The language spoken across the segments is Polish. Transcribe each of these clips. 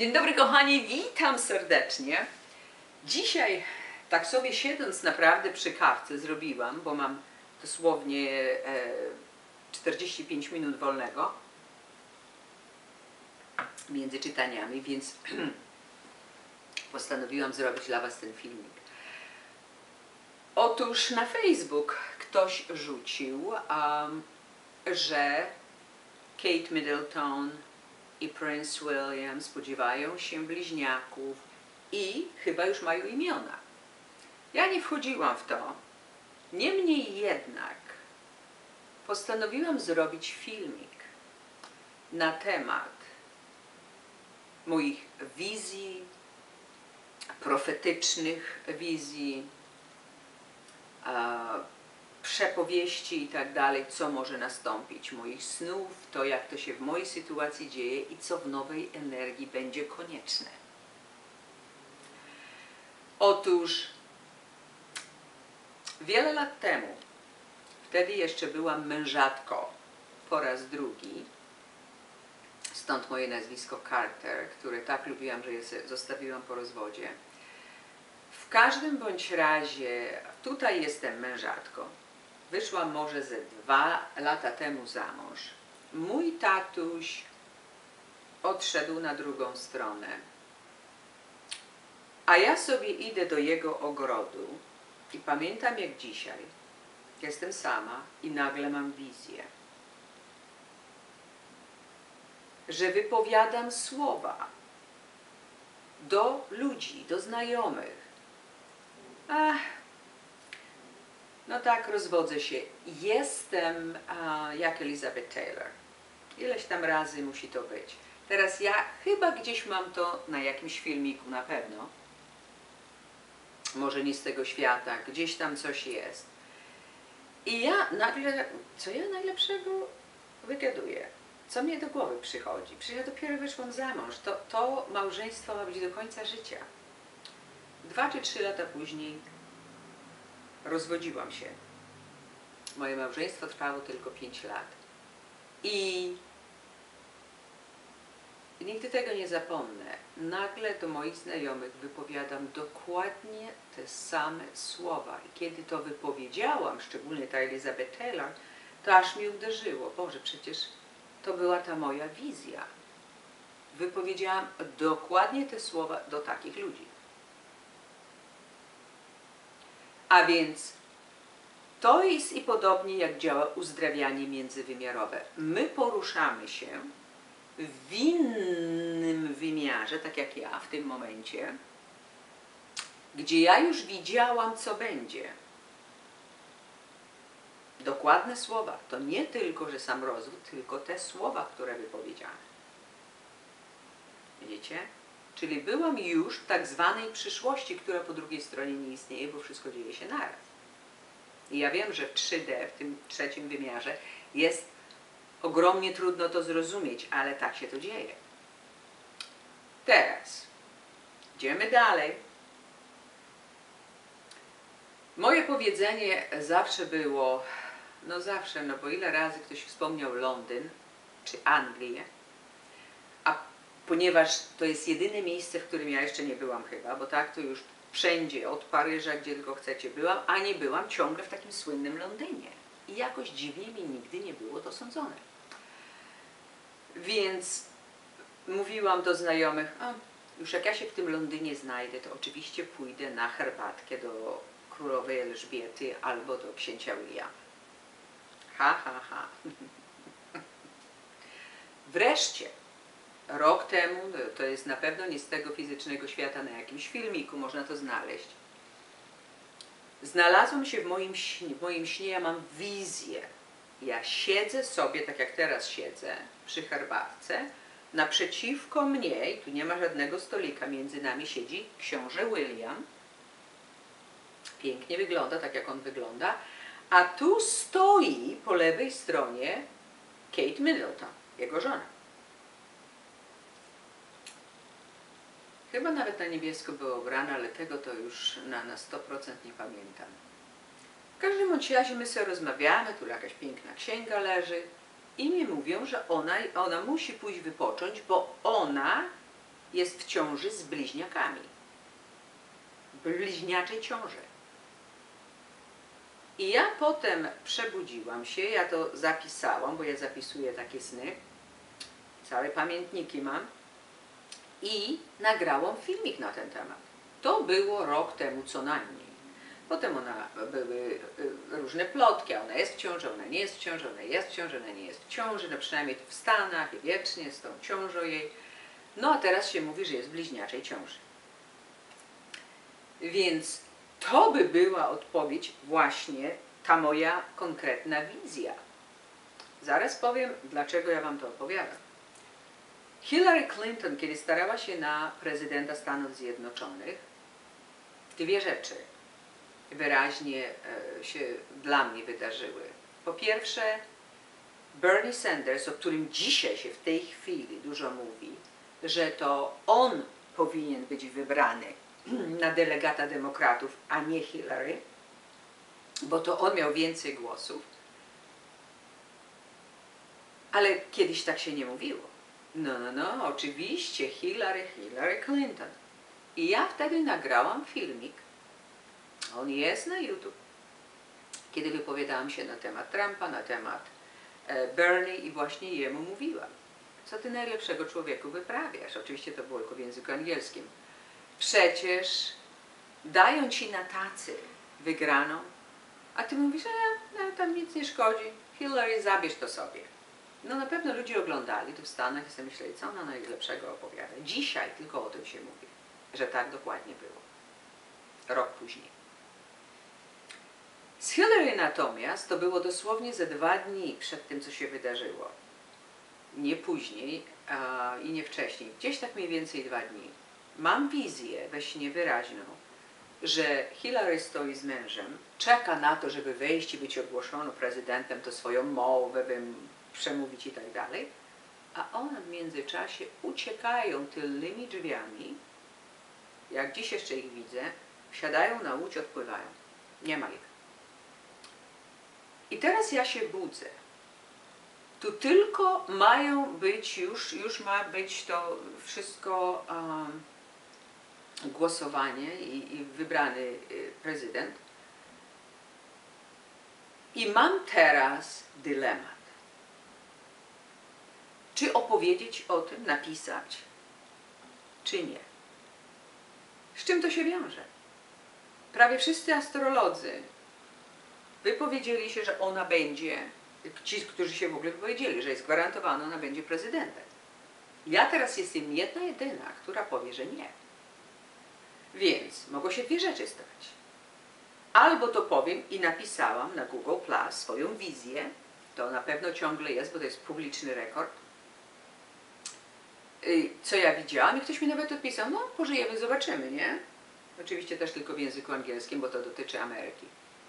Dzień dobry kochani, witam serdecznie. Dzisiaj tak sobie siedząc naprawdę przy kawce zrobiłam, bo mam dosłownie 45 minut wolnego między czytaniami, więc postanowiłam zrobić dla Was ten filmik. Otóż na Facebook ktoś rzucił, że Kate Middleton i Prince William spodziewają się bliźniaków i chyba już mają imiona. Ja nie wchodziłam w to, niemniej jednak postanowiłam zrobić filmik na temat moich wizji, profetycznych wizji, przepowieści i tak dalej, co może nastąpić, moich snów, to jak to się w mojej sytuacji dzieje i co w nowej energii będzie konieczne. Otóż wiele lat temu, wtedy jeszcze byłam mężatką po raz drugi, stąd moje nazwisko Carter, które tak lubiłam, że je zostawiłam po rozwodzie. W każdym bądź razie, tutaj jestem mężatką. Wyszłam może ze 2 lata temu za mąż. Mój tatuś odszedł na drugą stronę, a ja sobie idę do jego ogrodu i pamiętam jak dzisiaj, jestem sama i nagle mam wizję, że wypowiadam słowa do ludzi, do znajomych. No tak, rozwodzę się. Jestem jak Elizabeth Taylor. Ileś tam razy musi to być. Teraz ja chyba gdzieś mam to na jakimś filmiku, na pewno. Może nie z tego świata, gdzieś tam coś jest. I ja nagle, co ja najlepszego wygaduję? Co mnie do głowy przychodzi? Przecież ja dopiero wyszłam za mąż. To małżeństwo ma być do końca życia. 2 czy 3 lata później rozwodziłam się. Moje małżeństwo trwało tylko 5 lat. I nigdy tego nie zapomnę. Nagle do moich znajomych wypowiadam dokładnie te same słowa. I kiedy to wypowiedziałam, szczególnie ta Elizabeth Taylor, to aż mi uderzyło. Boże, przecież to była ta moja wizja. Wypowiedziałam dokładnie te słowa do takich ludzi. A więc to jest i podobnie jak działa uzdrawianie międzywymiarowe. My poruszamy się w innym wymiarze, tak jak ja w tym momencie, gdzie ja już widziałam, co będzie. Dokładne słowa. To nie tylko, że sam rozwód, tylko te słowa, które wypowiedziałam. Widzicie? Czyli byłam już w tak zwanej przyszłości, która po drugiej stronie nie istnieje, bo wszystko dzieje się naraz. I ja wiem, że w 3D, w tym trzecim wymiarze, jest ogromnie trudno to zrozumieć, ale tak się to dzieje. Teraz idziemy dalej. Moje powiedzenie zawsze było, no zawsze, no bo ile razy ktoś wspomniał Londyn czy Anglię, ponieważ to jest jedyne miejsce, w którym ja jeszcze nie byłam chyba, bo tak to już wszędzie, od Paryża, gdzie tylko chcecie byłam, a nie byłam ciągle w takim słynnym Londynie. I jakoś dziwnie mi nigdy nie było to sądzone. Więc mówiłam do znajomych, już jak ja się w tym Londynie znajdę, to oczywiście pójdę na herbatkę do królowej Elżbiety albo do księcia Williama. Ha, ha, ha. Wreszcie, rok temu, to jest na pewno nie z tego fizycznego świata, na jakimś filmiku można to znaleźć. Znalazłam się w moim śnie, ja mam wizję. Ja siedzę sobie, tak jak teraz siedzę, przy herbatce. Naprzeciwko mnie, i tu nie ma żadnego stolika, między nami siedzi książę William. Pięknie wygląda, tak jak on wygląda. A tu stoi po lewej stronie Kate Middleton, jego żona. Chyba nawet na niebiesko było ubrana, ale tego to już na 100% nie pamiętam. W każdym bądź razie my sobie rozmawiamy, tu jakaś piękna księga leży i mi mówią, że ona musi pójść wypocząć, bo ona jest w ciąży z bliźniakami. Bliźniaczej ciąży. I ja potem przebudziłam się, ja to zapisałam, bo ja zapisuję takie sny, całe pamiętniki mam i nagrałam filmik na ten temat. To było rok temu co najmniej. Potem były różne plotki, ona jest w ciąży, ona nie jest w ciąży, ona jest w ciąży, ona nie jest w ciąży, no przynajmniej w Stanach i wiecznie z tą ciążą jej. No a teraz się mówi, że jest w bliźniaczej ciąży. Więc to by była odpowiedź właśnie ta moja konkretna wizja. Zaraz powiem, dlaczego ja wam to opowiadam. Hillary Clinton, kiedy starała się na prezydenta Stanów Zjednoczonych, dwie rzeczy wyraźnie się dla mnie wydarzyły. Po pierwsze, Bernie Sanders, o którym dzisiaj się w tej chwili dużo mówi, że to on powinien być wybrany na delegata demokratów, a nie Hillary, bo to on miał więcej głosów. Ale kiedyś tak się nie mówiło. No, oczywiście Hillary Clinton. I ja wtedy nagrałam filmik, on jest na YouTube, kiedy wypowiadałam się na temat Trumpa, na temat Bernie i właśnie jemu mówiłam. Co ty najlepszego człowieku wyprawiasz? Oczywiście to było tylko w języku angielskim. Przecież dają ci na tacy wygraną, a ty mówisz, tam nic nie szkodzi, Hillary, zabierz to sobie. No na pewno ludzie oglądali tu w Stanach i sobie myśleli, co ona najlepszego opowiada. Dzisiaj tylko o tym się mówi, że tak dokładnie było. Rok później. Z Hillary natomiast to było dosłownie ze 2 dni przed tym, co się wydarzyło. Nie później i nie wcześniej. Gdzieś tak mniej więcej 2 dni. Mam wizję we śnie wyraźną, że Hillary stoi z mężem, czeka na to, żeby wejść i być ogłoszoną prezydentem, to swoją mowę przemówić i tak dalej, a ona w międzyczasie uciekają tylnymi drzwiami, jak dziś jeszcze ich widzę, wsiadają na łódź, odpływają. Nie ma ich. I teraz ja się budzę. Tu tylko mają być, już ma być to wszystko głosowanie i wybrany prezydent. I mam teraz dylemat. Czy opowiedzieć o tym, napisać, czy nie? Z czym to się wiąże? Prawie wszyscy astrolodzy wypowiedzieli się, że ona będzie, ci, którzy się w ogóle wypowiedzieli, że jest gwarantowana, ona będzie prezydentem. Ja teraz jestem jedyna, która powie, że nie. Więc mogą się 2 rzeczy stać. Albo to powiem i napisałam na Google Plus swoją wizję, to na pewno ciągle jest, bo to jest publiczny rekord, co ja widziałam i ktoś mi nawet odpisał, no pożyjemy, zobaczymy, nie? Oczywiście też tylko w języku angielskim, bo to dotyczy Ameryki.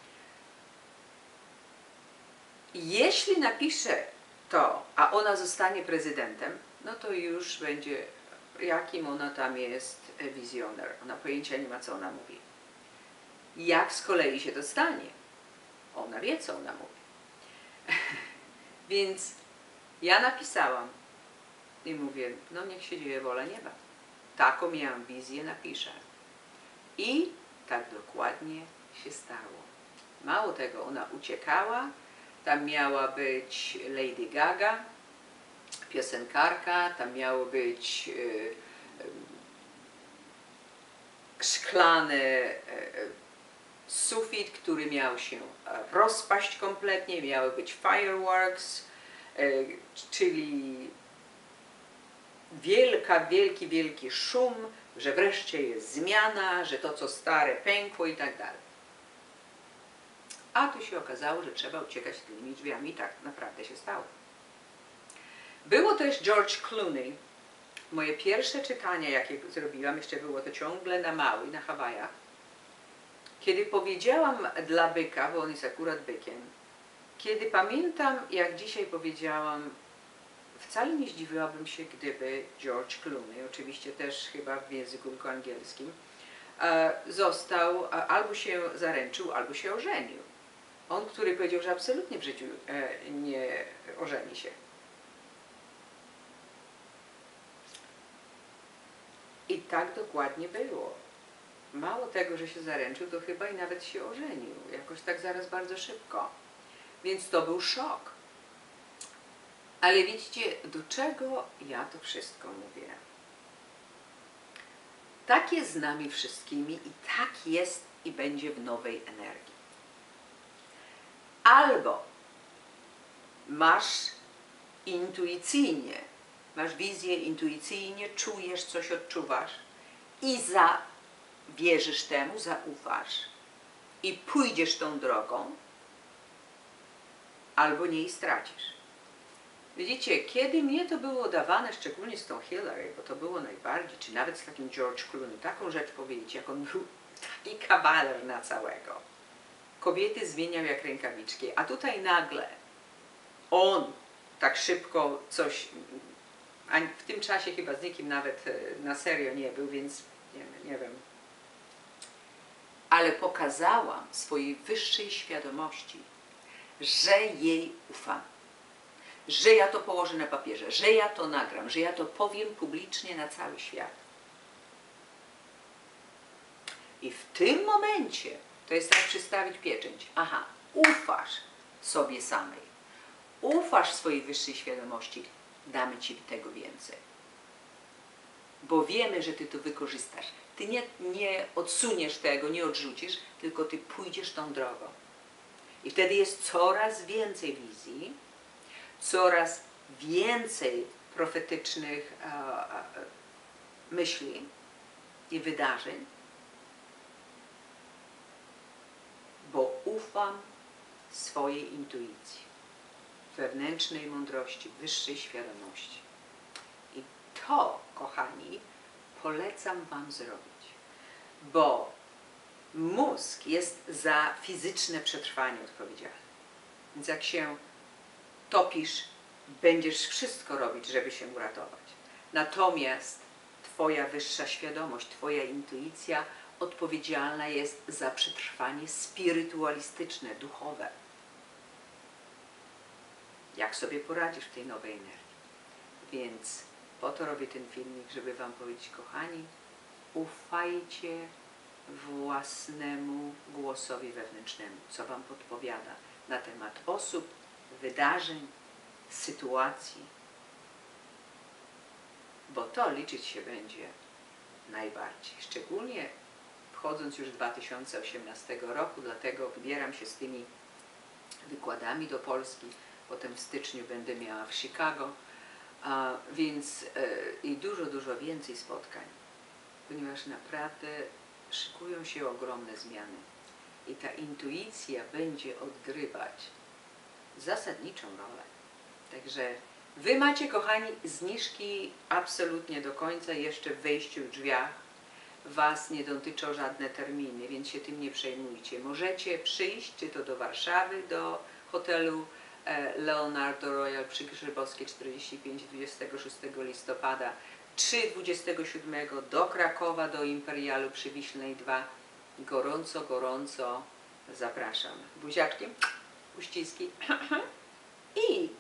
Jeśli napiszę to, a ona zostanie prezydentem, no to już będzie, jakim ona tam jest wizjoner. Ona pojęcia nie ma, co ona mówi. Jak z kolei się to stanie? Ona wie, co ona mówi. Więc ja napisałam i mówię, no niech się dzieje wola nieba. Taką miałam wizję, napiszę. I tak dokładnie się stało. Mało tego, ona uciekała, tam miała być Lady Gaga, piosenkarka, tam miało być szklany sufit, który miał się rozpaść kompletnie, miały być fireworks, czyli wielki szum, że wreszcie jest zmiana, że to co stare pękło i tak dalej. A tu się okazało, że trzeba uciekać tymi drzwiami i tak naprawdę się stało. Było też George Clooney. Moje pierwsze czytanie, jakie zrobiłam, jeszcze było to ciągle na Maui, na Hawajach. Kiedy powiedziałam dla byka, bo on jest akurat bykiem, kiedy pamiętam, jak dzisiaj powiedziałam, wcale nie zdziwiłabym się, gdyby George Clooney, oczywiście też chyba w języku tylko angielskim, został, albo się zaręczył, albo się ożenił. On, który powiedział, że absolutnie w życiu nie ożeni się. tak dokładnie było. Mało tego, że się zaręczył, to chyba i nawet się ożenił. Jakoś tak zaraz bardzo szybko. Więc to był szok. Ale widzicie, do czego ja to wszystko mówię? Tak jest z nami wszystkimi i tak jest i będzie w nowej energii. Albo masz intuicyjnie, masz wizję intuicyjnie, czujesz, coś odczuwasz i wierzysz temu, zaufasz i pójdziesz tą drogą, albo nie i stracisz. Widzicie, kiedy mnie to było dawane, szczególnie z tą Hillary, bo to było najbardziej, czy nawet z takim George Clooney, taką rzecz powiedzieć, jak on był taki kawaler na całego. Kobiety zmieniał jak rękawiczki, a tutaj nagle on tak szybko coś, a w tym czasie chyba z nikim nawet na serio nie był, więc nie wiem. Ale pokazałam swojej wyższej świadomości, że jej ufam, że ja to położę na papierze, że ja to nagram, że ja to powiem publicznie na cały świat. I w tym momencie to jest tak przystawić pieczęć. Aha, ufasz sobie samej, ufasz swojej wyższej świadomości, damy Ci tego więcej. Bo wiemy, że Ty to wykorzystasz. Ty nie odsuniesz tego, nie odrzucisz, tylko Ty pójdziesz tą drogą. I wtedy jest coraz więcej wizji, coraz więcej profetycznych myśli i wydarzeń, bo ufam swojej intuicji, wewnętrznej mądrości, wyższej świadomości. I to, kochani, polecam Wam zrobić, bo mózg jest za fizyczne przetrwanie odpowiedzialny. Więc jak się topisz, będziesz wszystko robić, żeby się uratować. Natomiast Twoja wyższa świadomość, Twoja intuicja odpowiedzialna jest za przetrwanie spirytualistyczne, duchowe. Jak sobie poradzisz w tej nowej energii? Więc po to robię ten filmik, żeby Wam powiedzieć, kochani, ufajcie własnemu głosowi wewnętrznemu, co Wam podpowiada na temat osób, wydarzeń, sytuacji, bo to liczyć się będzie najbardziej. Szczególnie wchodząc już w 2018 roku, dlatego wybieram się z tymi wykładami do Polski, potem w styczniu będę miała w Chicago, więc i dużo więcej spotkań, ponieważ naprawdę szykują się ogromne zmiany i ta intuicja będzie odgrywać zasadniczą rolę. Także Wy macie, kochani, zniżki absolutnie do końca, jeszcze w wejściu w drzwiach. Was nie dotyczą żadne terminy, więc się tym nie przejmujcie. Możecie przyjść, czy to do Warszawy, do hotelu Leonardo Royal przy Grzybowskiej 45 26 listopada, czy 27 do Krakowa, do Imperialu przy Wiślnej 2. Gorąco zapraszam. Buziaczkiem, uściski i